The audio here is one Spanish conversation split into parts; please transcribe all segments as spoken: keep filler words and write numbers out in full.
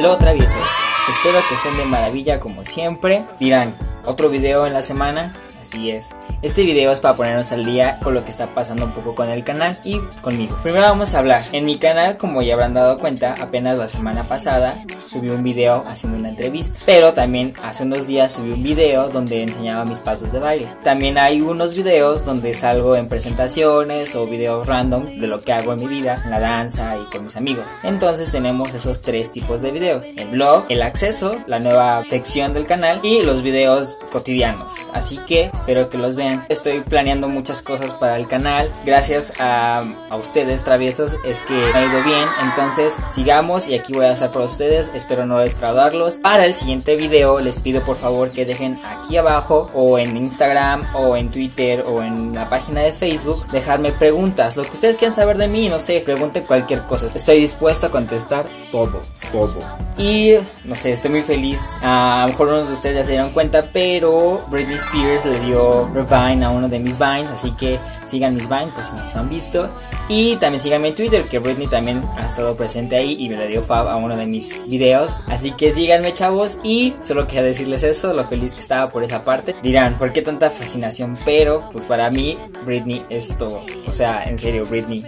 Hello traviesos, espero que estén de maravilla como siempre. Dirán, ¿otro video en la semana? Así es. Este video es para ponernos al día con lo que está pasando un poco con el canal y conmigo. Primero vamos a hablar. En mi canal, como ya habrán dado cuenta, apenas la semana pasada subí un video haciendo una entrevista. Pero también hace unos días subí un video donde enseñaba mis pasos de baile. También hay unos videos donde salgo en presentaciones o videos random de lo que hago en mi vida, en la danza y con mis amigos. Entonces tenemos esos tres tipos de videos: el blog, el acceso, la nueva sección del canal, y los videos cotidianos. Así que espero que los vean. Estoy planeando muchas cosas para el canal. Gracias a, a ustedes traviesos es que me ha ido bien. Entonces sigamos, y aquí voy a estar por ustedes. Espero no defraudarlos. Para el siguiente video les pido por favor que dejen aquí abajo, o en Instagram, o en Twitter, o en la página de Facebook, dejarme preguntas, lo que ustedes quieran saber de mí. No sé, pregunten cualquier cosa. Estoy dispuesto a contestar todo, todo. Y no sé, estoy muy feliz. A lo mejor unos de ustedes ya se dieron cuenta, pero Britney Spears le dio revine a uno de mis vines, así que sigan mis vines por si no los han visto. Y también síganme en Twitter, que Britney también ha estado presente ahí y me le dio fab a uno de mis videos. Así que síganme, chavos, y solo quería decirles eso, lo feliz que estaba por esa parte. Dirán, ¿por qué tanta fascinación? Pero pues para mí Britney es todo. O sea, en serio, Britney.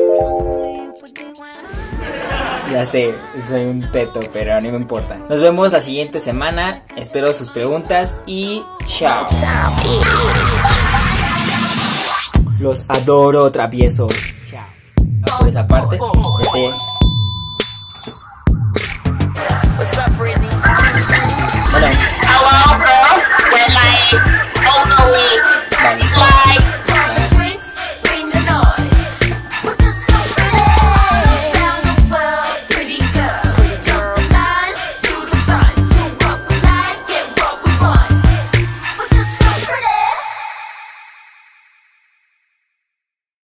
Ya sé, soy un teto, pero no me importa. Nos vemos la siguiente semana. Espero sus preguntas y chao. Los adoro, traviesos. Chao. Por esa parte, ya sé.